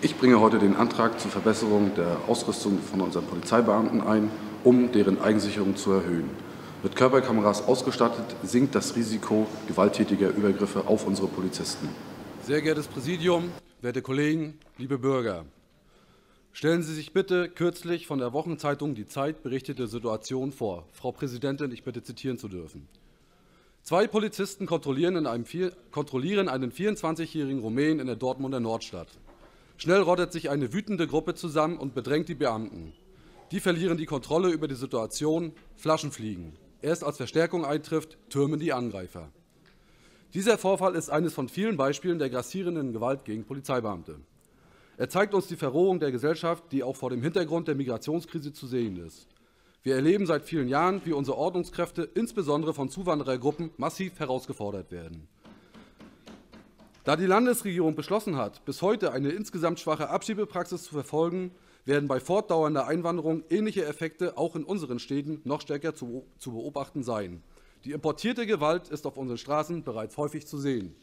Ich bringe heute den Antrag zur Verbesserung der Ausrüstung von unseren Polizeibeamten ein, um deren Eigensicherung zu erhöhen. Mit Körperkameras ausgestattet sinkt das Risiko gewalttätiger Übergriffe auf unsere Polizisten. Sehr geehrtes Präsidium, werte Kollegen, liebe Bürger! Stellen Sie sich bitte kürzlich von der Wochenzeitung Die Zeit berichtete Situation vor. Frau Präsidentin, ich bitte zitieren zu dürfen. 2 Polizisten kontrollieren einen 24-jährigen Rumänen in der Dortmunder Nordstadt. Schnell rottet sich eine wütende Gruppe zusammen und bedrängt die Beamten. Die verlieren die Kontrolle über die Situation, Flaschen fliegen. Erst als Verstärkung eintrifft, türmen die Angreifer. Dieser Vorfall ist eines von vielen Beispielen der grassierenden Gewalt gegen Polizeibeamte. Er zeigt uns die Verrohung der Gesellschaft, die auch vor dem Hintergrund der Migrationskrise zu sehen ist. Wir erleben seit vielen Jahren, wie unsere Ordnungskräfte insbesondere von Zuwanderergruppen massiv herausgefordert werden. Da die Landesregierung beschlossen hat, bis heute eine insgesamt schwache Abschiebepraxis zu verfolgen, werden bei fortdauernder Einwanderung ähnliche Effekte auch in unseren Städten noch stärker zu beobachten sein. Die importierte Gewalt ist auf unseren Straßen bereits häufig zu sehen.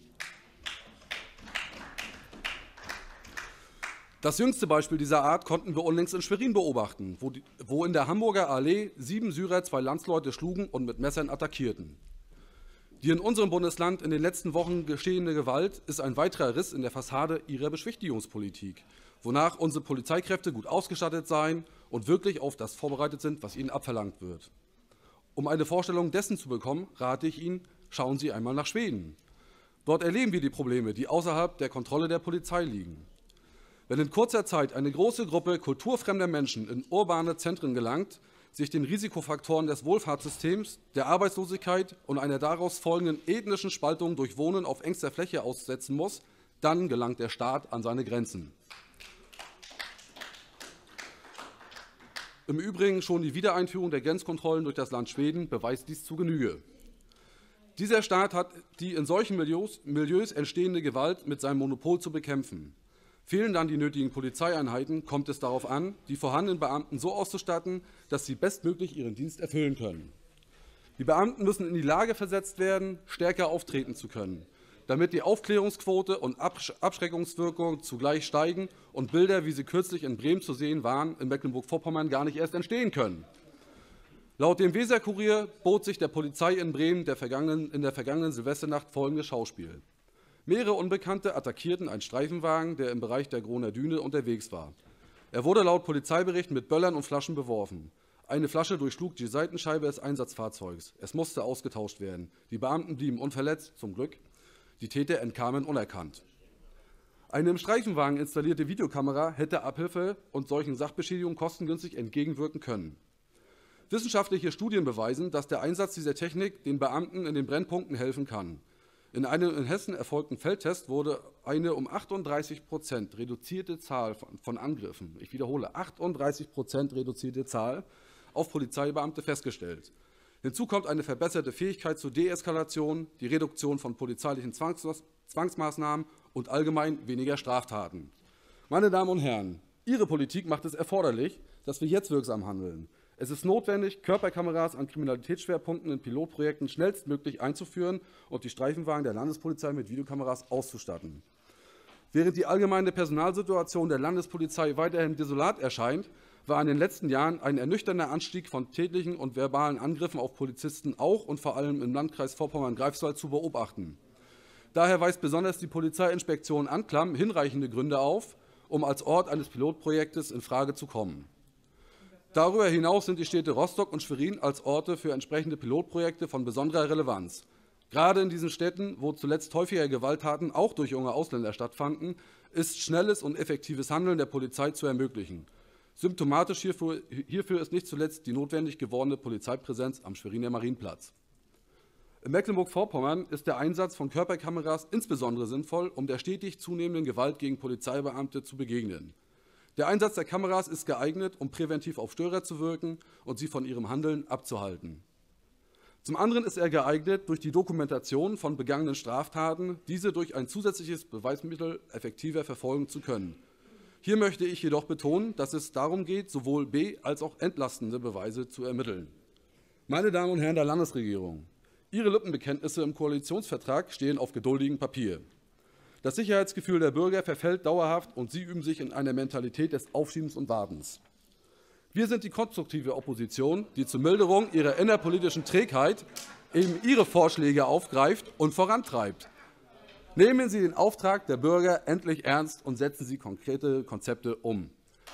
Das jüngste Beispiel dieser Art konnten wir unlängst in Schwerin beobachten, wo in der Hamburger Allee 7 Syrer 2 Landsleute schlugen und mit Messern attackierten. Die in unserem Bundesland in den letzten Wochen geschehene Gewalt ist ein weiterer Riss in der Fassade ihrer Beschwichtigungspolitik, wonach unsere Polizeikräfte gut ausgestattet seien und wirklich auf das vorbereitet sind, was ihnen abverlangt wird. Um eine Vorstellung dessen zu bekommen, rate ich Ihnen, schauen Sie einmal nach Schweden. Dort erleben wir die Probleme, die außerhalb der Kontrolle der Polizei liegen. Wenn in kurzer Zeit eine große Gruppe kulturfremder Menschen in urbane Zentren gelangt, sich den Risikofaktoren des Wohlfahrtssystems, der Arbeitslosigkeit und einer daraus folgenden ethnischen Spaltung durch Wohnen auf engster Fläche aussetzen muss, dann gelangt der Staat an seine Grenzen. Im Übrigen schon die Wiedereinführung der Grenzkontrollen durch das Land Schweden beweist dies zu Genüge. Dieser Staat hat die in solchen Milieus entstehende Gewalt mit seinem Monopol zu bekämpfen. Fehlen dann die nötigen Polizeieinheiten, kommt es darauf an, die vorhandenen Beamten so auszustatten, dass sie bestmöglich ihren Dienst erfüllen können. Die Beamten müssen in die Lage versetzt werden, stärker auftreten zu können, damit die Aufklärungsquote und Abschreckungswirkung zugleich steigen und Bilder, wie sie kürzlich in Bremen zu sehen waren, in Mecklenburg-Vorpommern gar nicht erst entstehen können. Laut dem Weser-Kurier bot sich der Polizei in Bremen in der vergangenen Silvesternacht folgendes Schauspiel. Mehrere Unbekannte attackierten einen Streifenwagen, der im Bereich der Groner Düne unterwegs war. Er wurde laut Polizeibericht mit Böllern und Flaschen beworfen. Eine Flasche durchschlug die Seitenscheibe des Einsatzfahrzeugs. Es musste ausgetauscht werden. Die Beamten blieben unverletzt, zum Glück. Die Täter entkamen unerkannt. Eine im Streifenwagen installierte Videokamera hätte Abhilfe und solchen Sachbeschädigungen kostengünstig entgegenwirken können. Wissenschaftliche Studien beweisen, dass der Einsatz dieser Technik den Beamten in den Brennpunkten helfen kann. In einem in Hessen erfolgten Feldtest wurde eine um 38% reduzierte Zahl von Angriffen, ich wiederhole, 38% reduzierte Zahl auf Polizeibeamte festgestellt. Hinzu kommt eine verbesserte Fähigkeit zur Deeskalation, die Reduktion von polizeilichen Zwangsmaßnahmen und allgemein weniger Straftaten. Meine Damen und Herren, Ihre Politik macht es erforderlich, dass wir jetzt wirksam handeln. Es ist notwendig, Körperkameras an Kriminalitätsschwerpunkten in Pilotprojekten schnellstmöglich einzuführen und die Streifenwagen der Landespolizei mit Videokameras auszustatten. Während die allgemeine Personalsituation der Landespolizei weiterhin desolat erscheint, war in den letzten Jahren ein ernüchternder Anstieg von tätlichen und verbalen Angriffen auf Polizisten auch und vor allem im Landkreis Vorpommern-Greifswald zu beobachten. Daher weist besonders die Polizeiinspektion Anklam hinreichende Gründe auf, um als Ort eines Pilotprojektes in Frage zu kommen. Darüber hinaus sind die Städte Rostock und Schwerin als Orte für entsprechende Pilotprojekte von besonderer Relevanz. Gerade in diesen Städten, wo zuletzt häufiger Gewalttaten auch durch junge Ausländer stattfanden, ist schnelles und effektives Handeln der Polizei zu ermöglichen. Symptomatisch hierfür ist nicht zuletzt die notwendig gewordene Polizeipräsenz am Schweriner Marienplatz. In Mecklenburg-Vorpommern ist der Einsatz von Körperkameras insbesondere sinnvoll, um der stetig zunehmenden Gewalt gegen Polizeibeamte zu begegnen. Der Einsatz der Kameras ist geeignet, um präventiv auf Störer zu wirken und sie von ihrem Handeln abzuhalten. Zum anderen ist er geeignet, durch die Dokumentation von begangenen Straftaten diese durch ein zusätzliches Beweismittel effektiver verfolgen zu können. Hier möchte ich jedoch betonen, dass es darum geht, sowohl be- als auch entlastende Beweise zu ermitteln. Meine Damen und Herren der Landesregierung, Ihre Lippenbekenntnisse im Koalitionsvertrag stehen auf geduldigem Papier. Das Sicherheitsgefühl der Bürger verfällt dauerhaft und sie üben sich in einer Mentalität des Aufschiebens und Wartens. Wir sind die konstruktive Opposition, die zur Milderung ihrer innerpolitischen Trägheit eben ihre Vorschläge aufgreift und vorantreibt. Nehmen Sie den Auftrag der Bürger endlich ernst und setzen Sie konkrete Konzepte um.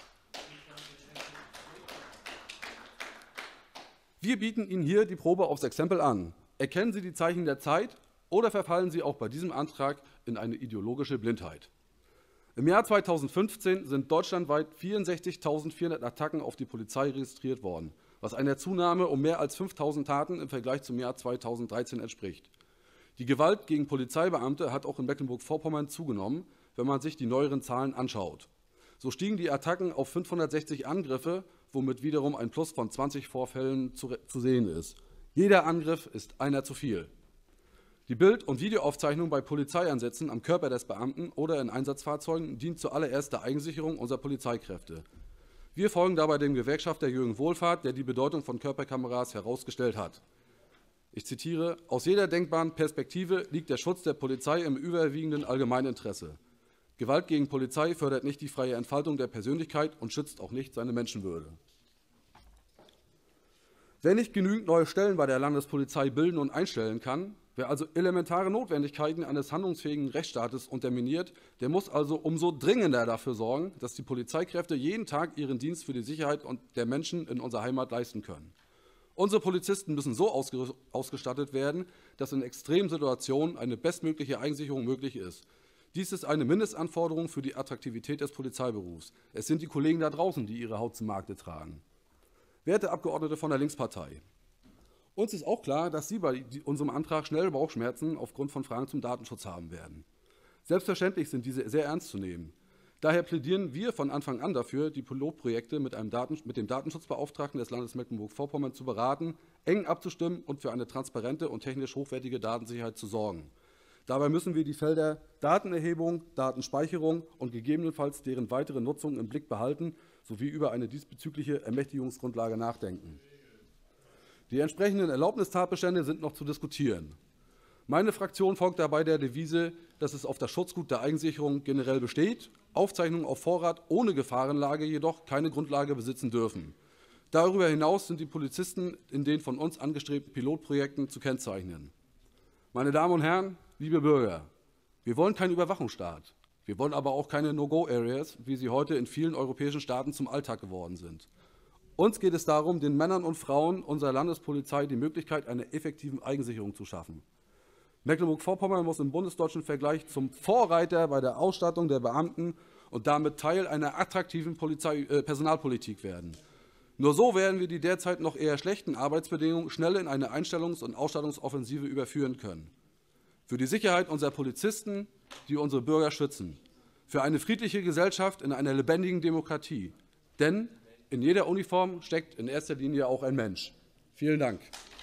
Wir bieten Ihnen hier die Probe aufs Exempel an. Erkennen Sie die Zeichen der Zeit oder verfallen Sie auch bei diesem Antrag in eine ideologische Blindheit? Im Jahr 2015 sind deutschlandweit 64.400 Attacken auf die Polizei registriert worden, was einer Zunahme um mehr als 5.000 Taten im Vergleich zum Jahr 2013 entspricht. Die Gewalt gegen Polizeibeamte hat auch in Mecklenburg-Vorpommern zugenommen, wenn man sich die neueren Zahlen anschaut. So stiegen die Attacken auf 560 Angriffe, womit wiederum ein Plus von 20 Vorfällen zu sehen ist. Jeder Angriff ist einer zu viel. Die Bild- und Videoaufzeichnung bei Polizeieinsätzen am Körper des Beamten oder in Einsatzfahrzeugen dient zuallererst der Eigensicherung unserer Polizeikräfte. Wir folgen dabei dem Gewerkschafter Jürgen Wohlfahrt, der die Bedeutung von Körperkameras herausgestellt hat. Ich zitiere: Aus jeder denkbaren Perspektive liegt der Schutz der Polizei im überwiegenden Allgemeininteresse. Gewalt gegen Polizei fördert nicht die freie Entfaltung der Persönlichkeit und schützt auch nicht seine Menschenwürde. Wer nicht genügend neue Stellen bei der Landespolizei bilden und einstellen kann, wer also elementare Notwendigkeiten eines handlungsfähigen Rechtsstaates unterminiert, der muss also umso dringender dafür sorgen, dass die Polizeikräfte jeden Tag ihren Dienst für die Sicherheit der Menschen in unserer Heimat leisten können. Unsere Polizisten müssen so ausgestattet werden, dass in Extremsituationen eine bestmögliche Eigensicherung möglich ist. Dies ist eine Mindestanforderung für die Attraktivität des Polizeiberufs. Es sind die Kollegen da draußen, die ihre Haut zum Markte tragen. Werte Abgeordnete von der Linkspartei, uns ist auch klar, dass Sie bei unserem Antrag schnell Bauchschmerzen aufgrund von Fragen zum Datenschutz haben werden. Selbstverständlich sind diese sehr ernst zu nehmen. Daher plädieren wir von Anfang an dafür, die Pilotprojekte mit dem Datenschutzbeauftragten des Landes Mecklenburg-Vorpommern zu beraten, eng abzustimmen und für eine transparente und technisch hochwertige Datensicherheit zu sorgen. Dabei müssen wir die Felder Datenerhebung, Datenspeicherung und gegebenenfalls deren weitere Nutzung im Blick behalten sowie über eine diesbezügliche Ermächtigungsgrundlage nachdenken. Die entsprechenden Erlaubnistatbestände sind noch zu diskutieren. Meine Fraktion folgt dabei der Devise, dass es auf das Schutzgut der Eigensicherung generell besteht, Aufzeichnungen auf Vorrat ohne Gefahrenlage jedoch keine Grundlage besitzen dürfen. Darüber hinaus sind die Polizisten in den von uns angestrebten Pilotprojekten zu kennzeichnen. Meine Damen und Herren, liebe Bürger, wir wollen keinen Überwachungsstaat. Wir wollen aber auch keine No-Go-Areas, wie sie heute in vielen europäischen Staaten zum Alltag geworden sind. Uns geht es darum, den Männern und Frauen unserer Landespolizei die Möglichkeit einer effektiven Eigensicherung zu schaffen. Mecklenburg-Vorpommern muss im bundesdeutschen Vergleich zum Vorreiter bei der Ausstattung der Beamten und damit Teil einer attraktiven Personalpolitik werden. Nur so werden wir die derzeit noch eher schlechten Arbeitsbedingungen schnell in eine Einstellungs- und Ausstattungsoffensive überführen können. Für die Sicherheit unserer Polizisten, die unsere Bürger schützen. Für eine friedliche Gesellschaft in einer lebendigen Demokratie. Denn in jeder Uniform steckt in erster Linie auch ein Mensch. Vielen Dank.